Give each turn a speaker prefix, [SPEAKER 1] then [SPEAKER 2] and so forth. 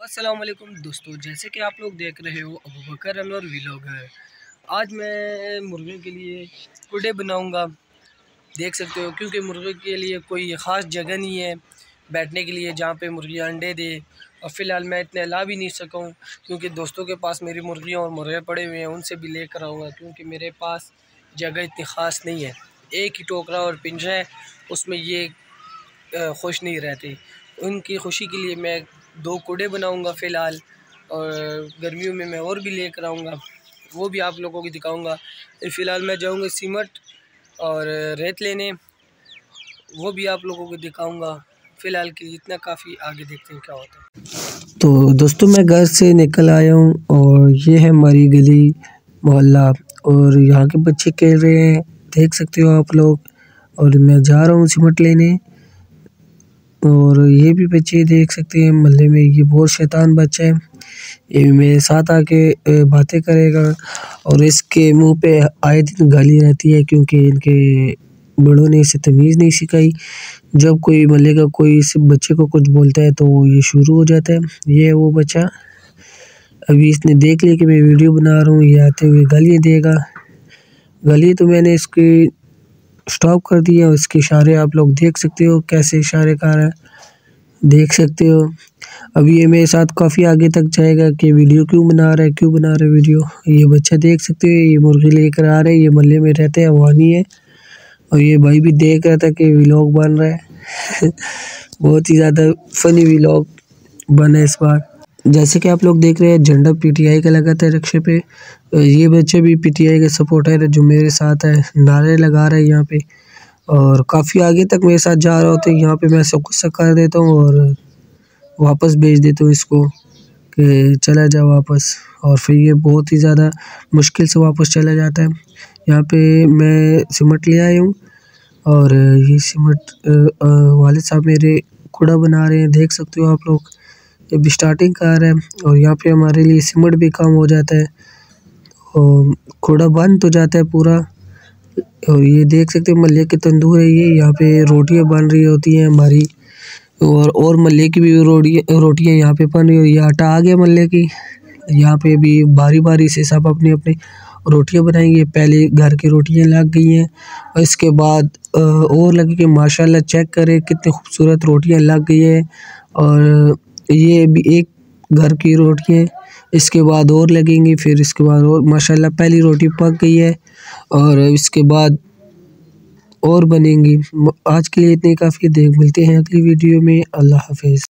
[SPEAKER 1] अस्सलाम वालेकुम दोस्तों, जैसे कि आप लोग देख रहे हो अबू बकर अनवर व्लॉगर। आज मैं मुर्गे के लिए कुडे बनाऊंगा, देख सकते हो। क्योंकि मुर्गे के लिए कोई ख़ास जगह नहीं है बैठने के लिए जहाँ पे मुर्गी अंडे दे। और फ़िलहाल मैं इतने ला भी नहीं सकूँ क्योंकि दोस्तों के पास मेरी मुर्गियाँ और मुर्गे पड़े हुए हैं, उनसे भी लेकर आऊँगा। क्योंकि मेरे पास जगह इतनी ख़ास नहीं है, एक ही टोकरा और पिंजरा है, उसमें ये खुश नहीं रहते। उनकी खुशी के लिए मैं 2 कुडे बनाऊंगा फ़िलहाल, और गर्मियों में मैं और भी लेकर आऊँगा, वो भी आप लोगों को दिखाऊंगा। फ़िलहाल मैं जाऊँगा सीमेंट और रेत लेने, वो भी आप लोगों को दिखाऊंगा। फ़िलहाल के लिए इतना काफ़ी, आगे देखते हैं क्या होता है।
[SPEAKER 2] तो दोस्तों मैं घर से निकल आया हूँ और ये है हमारी गली मोहल्ला, और यहाँ के बच्चे खेल रहे हैं, देख सकते हो आप लोग। और मैं जा रहा हूँ सीमेंट लेने, और ये भी बच्चे देख सकते हैं मोहल्ले में। ये बहुत शैतान बच्चा है, ये मेरे साथ आके बातें करेगा और इसके मुंह पे आए दिन गाली रहती है क्योंकि इनके बड़ों ने इसे तमीज़ नहीं सिखाई। जब कोई मोहल्ले का कोई इस बच्चे को कुछ बोलता है तो ये शुरू हो जाता है। ये है वो बच्चा, अभी इसने देख लिया कि मैं वीडियो बना रहा हूँ, ये आते हुए गालियाँ देगा। गाली तो मैंने इसकी स्टॉप कर दिया, इसके इशारे आप लोग देख सकते हो, कैसे इशारे कर रहा है, देख सकते हो। अभी ये मेरे साथ काफ़ी आगे तक जाएगा कि वीडियो क्यों बना रहा है वीडियो। ये बच्चा देख सकते हो, ये मुर्गी लेकर आ रहे हैं, ये मोहल्ले में रहते हैं, अफगानी है। और ये भाई भी देख रहा था कि व्लॉग बन रहा है बहुत ही ज़्यादा फनी व्लॉग बना इस बार। जैसे कि आप लोग देख रहे हैं, झंडा पीटीआई का लगा था रिक्शे पे। ये बच्चे भी पीटीआई के सपोर्टर है जो मेरे साथ है, नारे लगा रहे हैं यहाँ पे। और काफ़ी आगे तक मेरे साथ जा रहा होता है, यहाँ पे मैं सब कुछ कर देता हूँ और वापस भेज देता हूँ इसको कि चला जा वापस। और फिर ये बहुत ही ज़्यादा मुश्किल से वापस चला जाता है। यहाँ पे मैं सीमेंट ले आया हूँ और ये सीमेंट वालिद साहब मेरे कूड़ा बना रहे हैं, देख सकते हो आप लोग। अभी स्टार्टिंग कर रहा है और यहाँ पे हमारे लिए सीमेंट भी कम हो जाता है और कूड़ा बन तो जाता है पूरा। और ये देख सकते हो मल्ले के तंदूर है ये, यहाँ पे रोटियाँ बन रही होती हैं हमारी, और मल्ले की भी रोटियाँ यहाँ पे बन रही हो। ये आटा आ गया मल्ले की, यहाँ पे भी बारी बारी से सब अपनी अपनी रोटियाँ बनाएंगे। पहले घर की रोटियाँ लग गई हैं और इसके बाद और लगेगी। माशाल्लाह चेक करें कितनी खूबसूरत रोटियाँ लग गई है। और ये भी एक घर की रोटियाँ, इसके बाद और लगेंगी, फिर इसके बाद और। माशाल्लाह पहली रोटी पक गई है और इसके बाद और बनेंगी। आज के लिए इतनी काफ़ी, देख मिलते हैं अगली वीडियो में। अल्लाह हाफिज़।